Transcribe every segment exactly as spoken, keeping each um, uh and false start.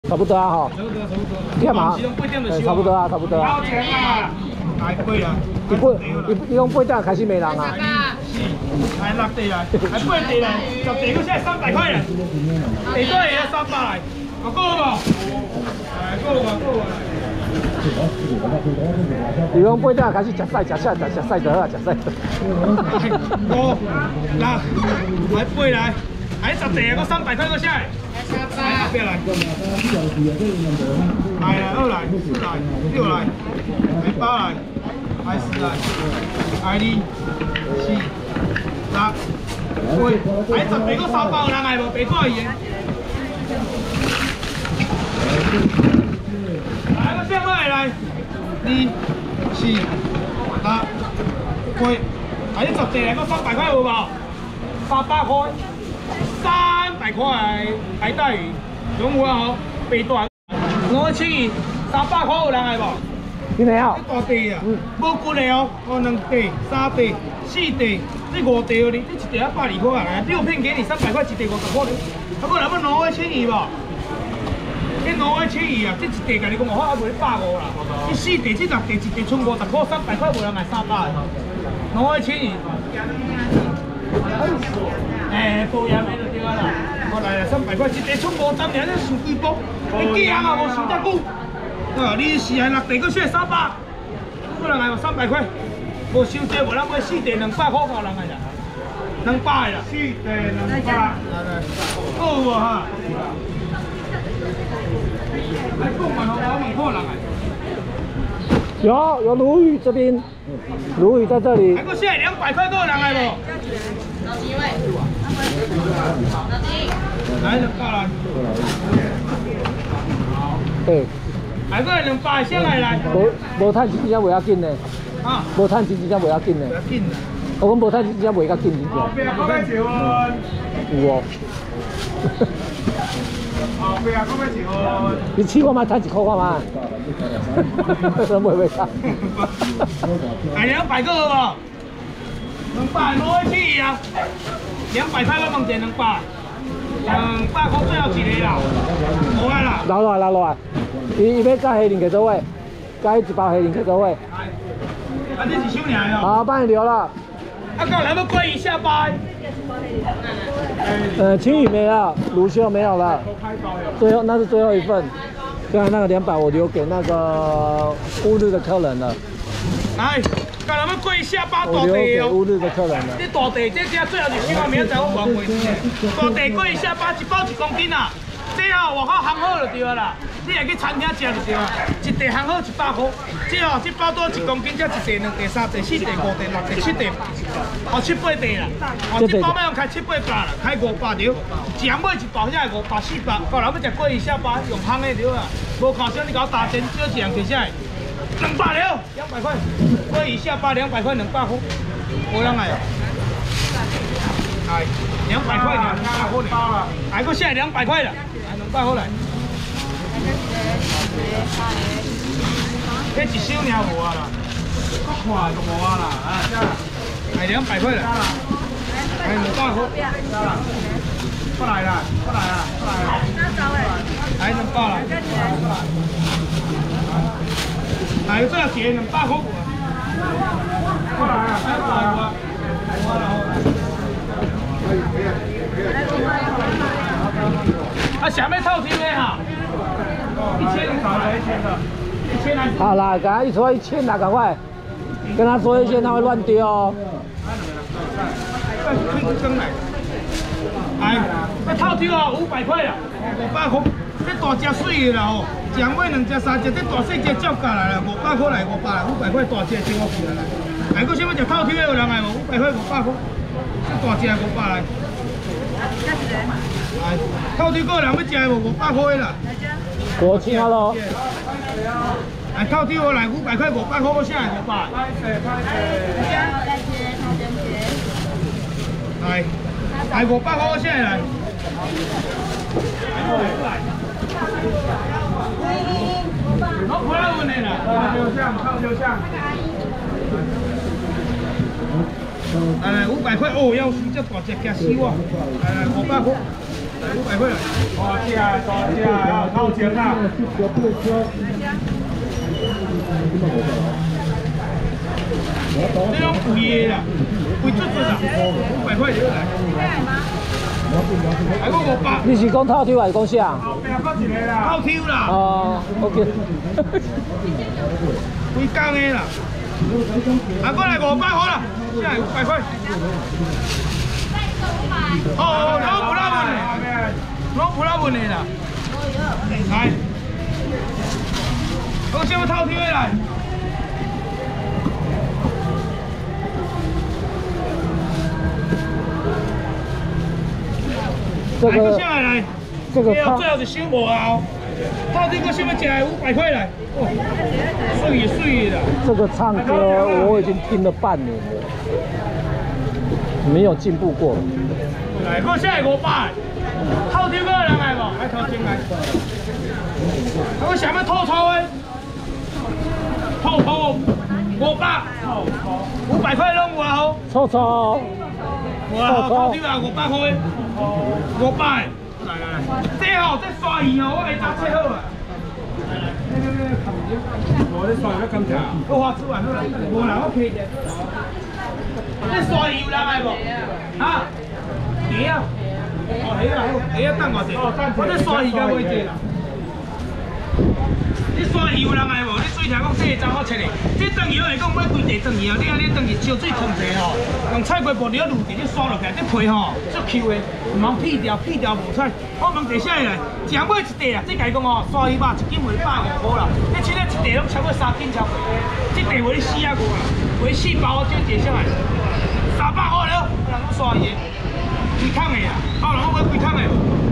差不多啊哈。 差不多差不多。 点嘛？ 对， 差不多啊，差不多啊。 来八啊， 伊八，伊伊讲八点开始没人啊。 是，来六地来，来八地来，十地个现在三百块嘞，地多也要三百来，有够无？来够无够无。 伊讲八点开始食菜食菜食菜就好啊，食菜。 五、六，来八来，来十地个三百块个现在。三百，别来。来来二来，四来，六来，来八来，来十来，来二、四、六、八，来十地个三百有人来无？白带伊。来个上来来，二、四、六、八，来十地来个三百块有无？三百块。三百块海带鱼，中午啊，白带，我请伊三百块有人来无？ 今年啊？ 大地啊，无骨的哦，哦两地、三地、四地，这五地哦，你你一地啊百二块啊，六片给你三百块，一地五十块的，啊，不然要挪位请伊无？你挪位请伊啊，这一地甲你讲我还卖你百五啦，这四地、这六地一地剩五十块，三百块无人来三百，挪位请伊。哎，保养的就对啊啦，我来了三百块，一地充五十年，你想几多？你惊啊，无想遮久。啊，你四下六地搁剩三百，有人来无三百块？无收济，无人买四地两百块够人来啦，两百啦。四地两百，来来，够无哈？来讲完后，我问看人来。 有有鲈鱼这边，鲈鱼在这里。 还搁剩两百块，够人来无？老几位？老几？来两百来。 对。 还搁两百，先来来。 无无趁钱真正袂要紧呢。 啊。 无趁钱真正袂要紧呢。 袂要紧啦。 我讲无趁钱真正袂较紧真正。 后壁搁要结婚。 有哦。 后壁搁要结婚。 你试看卖趁一箍看卖。真袂袂差。 哎，两百个好无？两百攞去啊！两百块我问者两百，两百块最后一个啦，无啊啦。 留落来，留落来。伊伊要加黑林给座位，加一包黑林给座位。 啊，这是收尔哦。 好，帮你留了。 啊，到来要过一下吧。 呃，青鱼没了，卤修没有了。最后那是最后一份，刚才那个两百我留给那个乌日的客人了。 来。到来要过一下巴大我留地哦。 给乌日的客人了。 这大地这只最后一箱，明仔载我还回去。大地过一下巴，一包一公斤啊。这哦，外口烘好就对啦。你来去餐厅吃就对啦。一地烘好一百块。这哦，这包多一公斤，才一地、两地、三地、四地、五地、六地、七地，哦七八地啦。哦，这包要用开七八百啦，开五百条。一人买一包，才会五百四百。到来要食过一下巴，用烘的对啦。无靠少你搞打针，少一人摕下来。两百了，两百块，过一下巴两百块，两百块，无人来。哎，两百块两百块呢，还搁现在两百块了，来两百块来。这一箱尔无啊啦，搁看就无啊啦，哎，来两百块了，来两百块，过来啦，过来啦，过来啦，来两百啦。来，最后一个两百块。过来啊，来过来我。啊，下面套厅的哈，一千少了，一千的，一千来。 好啦，赶快一说一千啦，赶快，跟他说一千，他会乱丢哦。 开始蒸来。哎，这套厅哦，五百块啦，五百块，这大只水的啦哦。一人买两只、三只，这大细只照价来啦，五百块来，五百来，五百块大只真好吃来。来，搁想要食套厅的有人来无？五百块、五百块，这大只五百来。来，套厅个人要食的无？五百块啦。 我请好了。 来，套厅我来五百块、五百块，我下来五百。来，来五百块我下来。我不要问你了，靠就像，靠就像。来来，五百块哦，要死这大只，惊死我！来来，五百块。 五百块来。大只大只啊，头前啊。这种贵的啦，贵足足啦，五百块就来。还有五百。 你是讲套抽还是讲啥？ 后边搁一个啦。套抽啦。 哦 ，OK。 规工的啦。啊，过来五百块啦，现在五百块。哦，老不拉问的，老不拉问的啦。来，我先要套抽的来。 这个来， 这个最后是小无后，套这个什么价五百块来，哦，水水的。 这个唱歌我已经听了半年了，没有进步过。 来，我现在五百，套这个人来无？来套进来。我想要套抽的，套抽五百，五百块拢有啊！ 抽抽， 哇，套这个五百块。 五百，来来来，这吼这刷鱼吼，我会搭切好啊。来来，我这刷鱼要干啥？我花吃完好了，无啦，我开者。这刷鱼有人来无？啊？鱼啊？哦，鱼啊，鱼啊，等我者。我这刷鱼敢买者啦。你刷鱼有人来无？你水听讲这个查某切的，这炖鱼来讲买规地炖鱼哦，你安尼炖鱼烧水烫者吼，用菜瓜布料卤底，你刷落去，这皮吼足 Q 的，唔通劈掉，劈掉无菜。我问第啥来？只买一地啊，这家讲吼，刷鱼肉一斤卖百五块啦，你现在一地拢超过三斤超过，这地卖你四啊五啦，卖四包我整地上来，三百块了，我人讲刷鱼的，几桶的啊？我人讲买几桶的？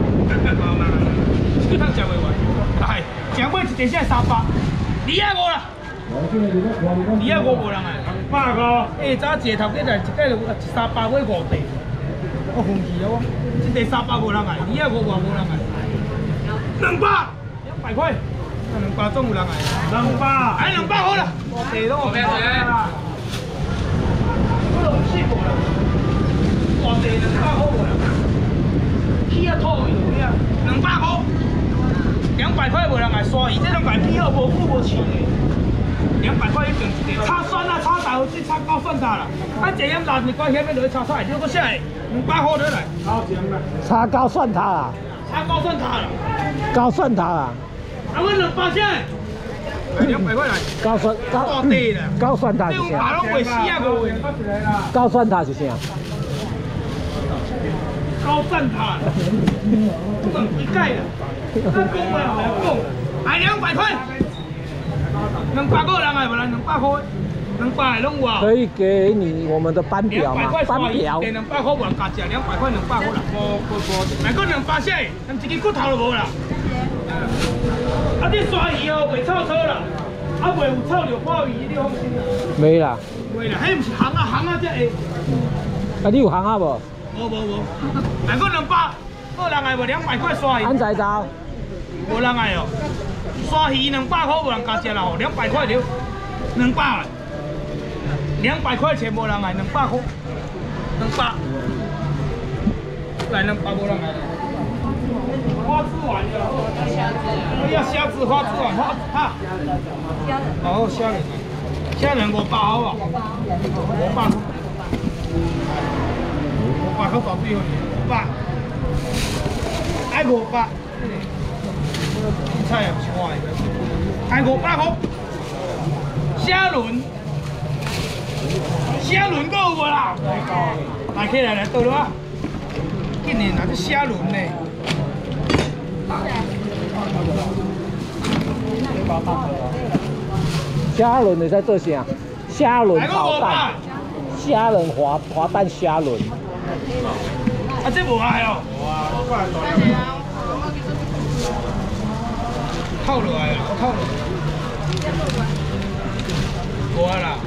几桶食袂完，来。 只买一地才三百，二啊五啦，二啊五无人来，百五。哎，早一个头家来一届就三百买五地，我fun气哦，这地三百无人来，二啊五外无人来，两百，两百块，两百总有人来，两百，哎，两百好啦，地拢我平做啦，我都唔信无啦，大地两百好无啦，起啊土去有影，两百块。 两百块无人来刷鱼，这种买皮好无久无饲的。两百块一瓶一个，炒蒜啊，炒豆腐，炒高蒜塔啦。啊，这样辣你怪险要落去炒菜，你搁下来两百块落来。好甜啦。炒高蒜塔啦。 炒高蒜塔啦。 高蒜塔啦。 啊，我两百下。两百块来。 高蒜高。 大地啦。 高蒜塔是啥？ 这种拢卖四啊五的。 高蒜塔是啥？ 高蒜塔，不能一盖的，那讲话好讲，还两百块，两百个人来不来？两百块，两百拢有啊。 可以给你我们的班表吗？班表。 两百块无人加价，两百块两百块啦。无无无，来个两百些，连一根骨头都无啦。啊，你刷鱼哦，袂臭臭啦，啊袂有臭着鲍鱼，你放心。 没啦。 没啦，迄毋是行啊行啊才会。 啊，你有行啊无？ 无无无，来个两百，个人来无两百块刷鱼。 安在招？ 无人来哦，刷鱼两百块无人加价啦，两百块了，两百，两百块钱无人来，两百块，两百，来两百无人来。花枝丸的，我要虾子花枝丸，花哈，好虾仁，虾仁五百好不？五百。 五百块搞对哦，五百，爱五百，菜也不错的，爱五百块。虾轮，虾轮够有无啦？来起来来倒了啊！今年哪是虾轮呢？ 虾轮你在做啥？虾轮炒蛋，虾仁滑滑蛋虾轮。 啊，这无爱哦。透落来啦，我透落。无啊啦。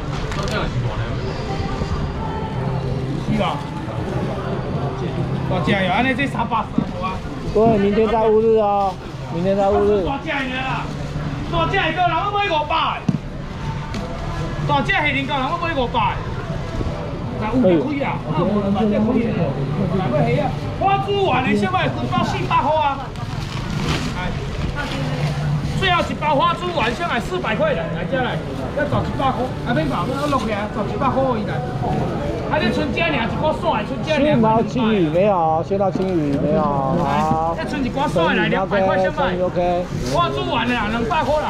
是吧？大只哟，安尼这三百无啊。 对，明天在乌日哦，明天在乌日。 大只的啦，大只的个人要买五百。大只黑人个人要买五百。 有就开啊，那无就慢点开的。来要虾啊，花枝丸的现在一包四百块啊。哎，最后一包花枝丸现在四百块来，来这来，要找一百块，啊免搞，我落起来找一百块伊来。啊，你春节尔一个蒜，春节尔。 先到青鱼没有？先到青鱼没有？好。 再春一个蒜来，两百块现在。 OK。 花枝丸的啦，两百块啦。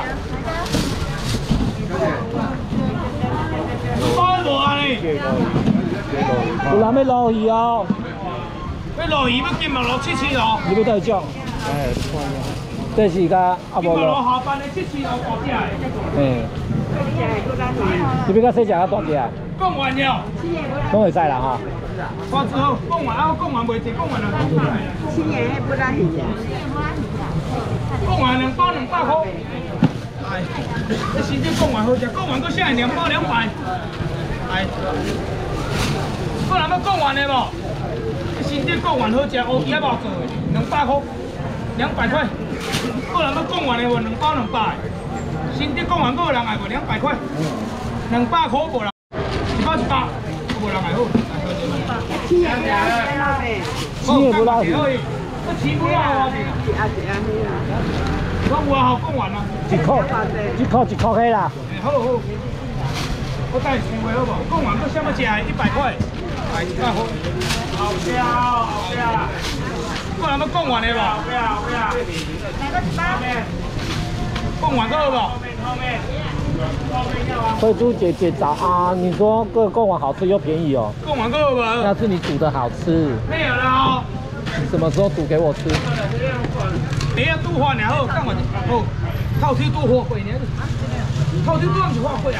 包无啊你？ 有人要捞鱼哦。 要捞鱼要金毛捞七七哦。 你要带种？哎，这是个啊无金毛咯。 捞下班的七七哦，大只的。 嘿。你要甲细只较大只啊？ 讲完了。 拢会使啦哈。 花枝好，讲完啊，讲完袂济，讲完两包下来。 青年还不大鱼啊。 讲完两包两百块。哎，这新店讲完好食，讲完搁下来两包两百。哎，个人要讲完的无？这新店讲完好食，乌鸡还无做的，两百块，两百块。个人要讲完的无？两包两百。新店讲完个人爱无？两百块，两百块无人，一包一包，无人爱好。 青年不拉鱼， 青年不拉鱼， 这青不拉啊！ 是啊是啊是啊。 我有啊，好讲完啦。 一块，一块一块起啦。 好好，我带你回好不？讲完搁什么食？一百块，哎，一百块。后边后边，个人要讲完的无？后边后边。来个一包。讲完个好不？后面后面。 慧珠姐姐早啊！你说这个贡丸好吃又便宜哦。 讲完个好不？ 那是你煮的好吃。 没有了哦。 你什么时候煮给我吃？ 你要拄花尔好，干嘛好？透天拄花贵呢？透天拄唔是花贵啊？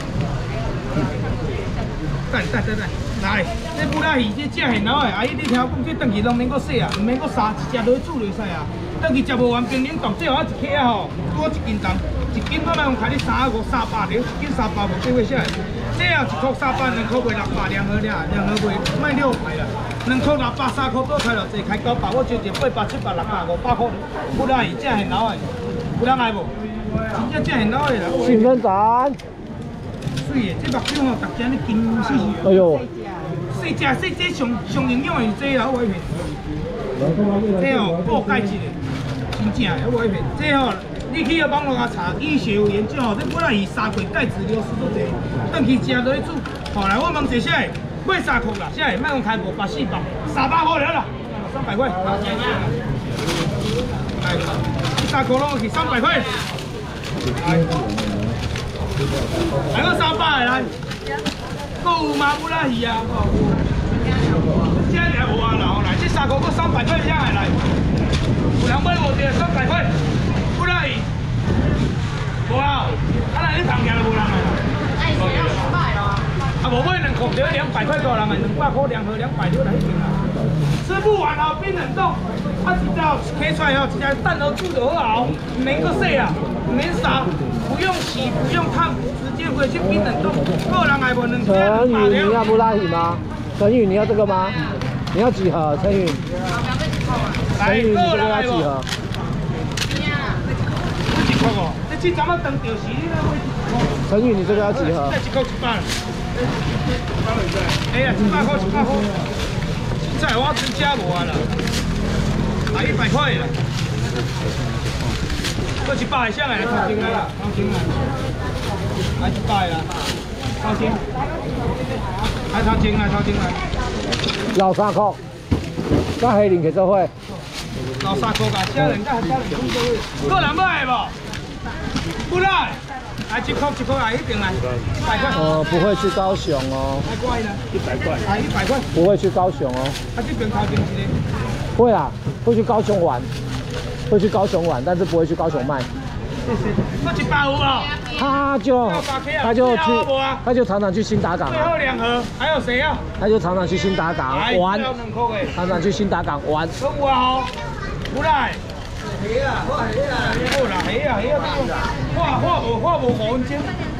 等等等等，来，这布拉鱼这食现捞的，阿姨你听我讲，这回去拢免搁洗啊，唔免搁杀，一只落去煮就使啊。回去食无完冰冷冻，最后一克啊吼，多一斤重，一斤我卖用开你三五三百两，一斤三百无几位下来。这样一颗三百，两颗卖六百，两盒俩，两盒卖卖六百啦。两颗六百，三颗多开了，这开九百，我就一八百、七百、六百、五百块。布拉鱼食现捞的，有人爱无？真正食现捞的啦。 兴奋展。 水的，这目睭吼，逐只咧金死死。 哎呦。 细只细只上上营养的是这啦，我一片。这吼补钙质的，真正的我一片。这吼，你去个网络啊查，医学有研究吼，这布拉鱼三季钙质流失都侪，等去食落去煮。后来我问一下，买三颗啦，下卖用开五百、四百、三百块了啦，三百块。来，这三颗拢是三百块。来个三百来，搁有吗？布拉鱼啊，这两有啊啦，来这三颗搁三百块下来，有人买无着三百块，布拉鱼，无啊，啊来你同价就无人来啦。哎，要两百咯。啊，无买两颗就两百块够人个，两百块两盒两百就来一瓶啦。吃不完哦，冰冷冻，啊，一道切出来哦，一只蛋都煮就好，唔免搁洗啊，唔免杀，不用洗，不用烫，直接回去冰冷冻。个人爱无两只陈宇，你要两布拉鱼吗？陈宇，你要这个吗？你要几盒？陈宇，陈宇，你这个要几盒？ 一块哦，这这怎么当掉时呢？ 陈宇，你这个要几盒？ 这一块一百。哎呀，一百块一百块。现在我真吃无啊啦，啊一百块啦，搁一百上来啦，头前来啦，头前来，来一百啦，头前，来头前来，头前来， 老三块，甲黑林给做伙。 老三块甲家人甲家人分做伙，个人买无？不来，来一块一块来一定来，一百块。 呃，不会去高雄哦。 来过来啦，一百块，来一百块。 不会去高雄哦。 啊，这边头前一个。 会啊，会去高雄玩，会去高雄玩，但是不会去高雄卖。 搁一百有无？ 他就他就去，他就常常去新达港最后两盒，还有谁要？ 他就常常去新达港玩，常常去新达港玩。 都有啊吼，有来。鱼啊，好鱼啊，好啦，鱼啊，鱼啊，画画无画无五分钟。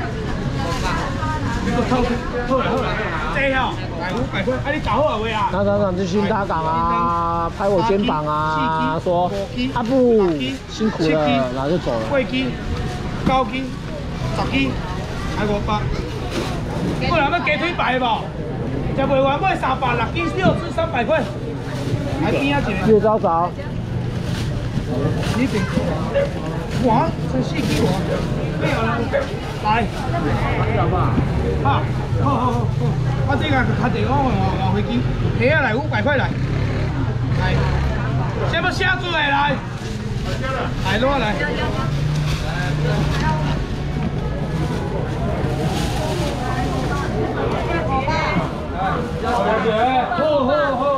你个偷，好啦好啦，这吼来五百块，啊你搞好啊未啊？ 他常常去新达港啊，拍我肩膀啊，说阿布辛苦了，然后就走了。 八支、九支、十支，还五百。个人要鸡腿排无？ 食袂完买三百六斤六只三百块，来边仔一个。 越早早。 你顶。哇，真四斤哇！没有了，来。好，好好好，我这个卡地我换换飞机，皮啊来五百块来。来，先要下注的来。来攞来。好好好。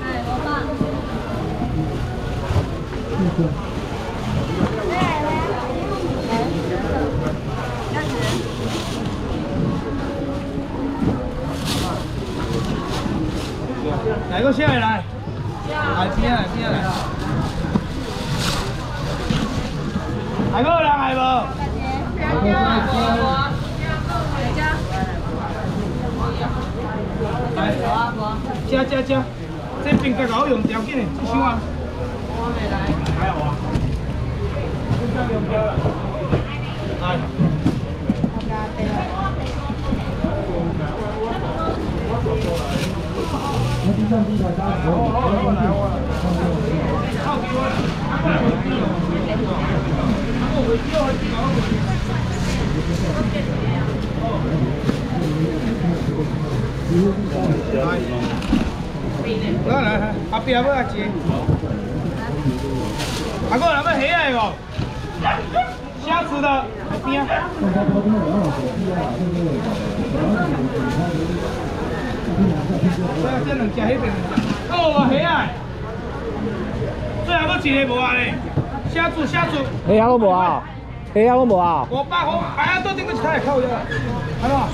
来个下来，来边来边来，来个人来无？来，加加加，这边个搞用条件的，一箱啊。还有啊。来。来来，后边要阿姐，阿哥咱们黑的哦，虾子的后边。这这两只迄边，好啊，虾啊！最后搁一个无啊咧，虾子虾子。 虾都无啊？虾都无啊？ 五百块，哎呀，到顶个一台扣了，看到？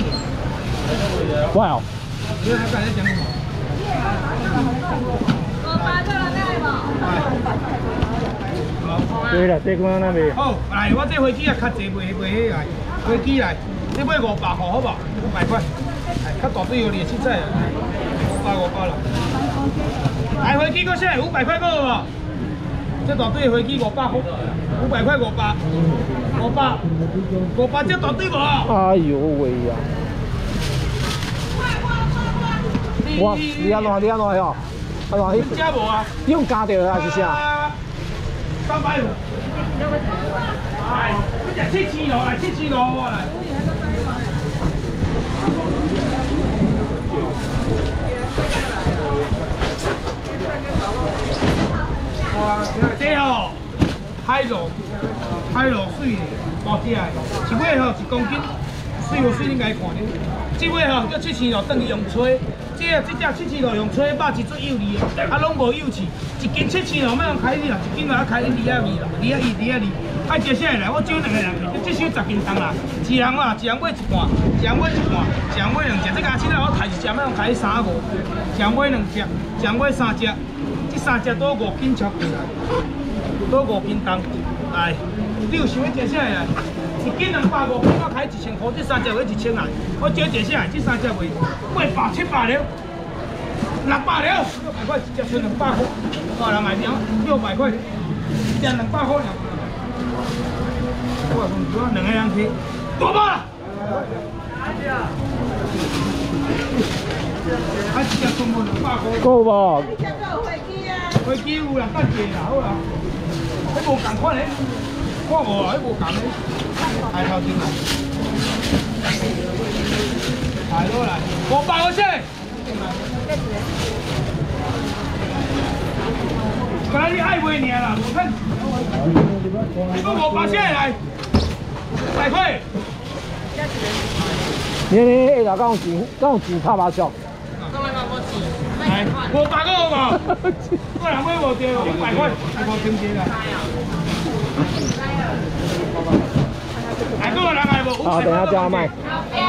哇哦！ 你还敢在讲什么？ 五百个人来无？ 对了，这个那边。 好，来，我这飞机啊较济卖卖迄个飞机来，你买五百块好不好？五百块，哎，较大对有你凊彩啊，五百五百啦。来，飞机搁下来五百块够无？这大对飞机五百块，五百块五百，五百，五百这大对无？ 哎呦喂呀！哇，你安怎？你安怎哟？安怎？ 这无啊？ 你用加掉还是啥？ 三百五。哎，这只七千罗来，七千罗我来。哇，这吼海螺，海螺水的，大只的，一尾吼一公斤，水无水你家看咧。这尾吼叫七千罗，等于用吹。这啊，这只七千罗用吹肉是最有利的，啊，拢无幼稚。一斤七千罗，要用开你啦，一斤要开你二啊二啦，二啊二，二啊二。爱接下来，我招两个人去，这收十斤重啦。一人啦，一人买一半，一人买一半，一人买两只。这家现在我开一只，要用开三五，一人买两只，一人买三只。这三只都五斤超过来，都五斤重。哎，你有想要接下来？一斤两百五，我开一千块，这三只会一千来。我招接下来，这三只卖八百、七百了，六百了，六百块一只，剩两百块。大人来听，六百块，一只两百块了。我讲说两个人去，多吧？啊，一只全部两百块。 够无？ 飞机有啦，等下啦，好啦。迄无共款嘞，看无啊，迄无共嘞。来头前来，来落来，五百块钱。本来你爱买尔啦，无看。你讲五百钱来，百块。 你你下头敢有钱？敢有钱拍麻将？ 来，五百个好无？我人买无着，一百块，无停钱啦。来，个人来无？ 好，等下加卖。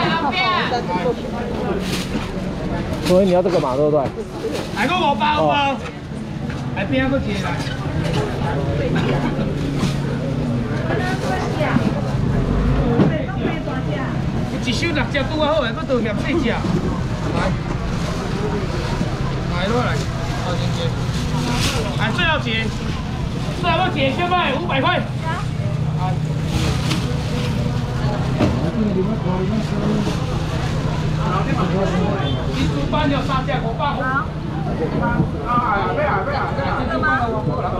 所以你要这个嘛，对不对？ 来个五百好无？来边个一个来？一收六只拄啊好诶，搁多嫌细只。来，来落来，好，谢谢。来，最后一个，最后一个小卖五百块。好。你班有三只五百块。 好。 啊，哎呀，咩啊咩啊咩啊！ 这个吗？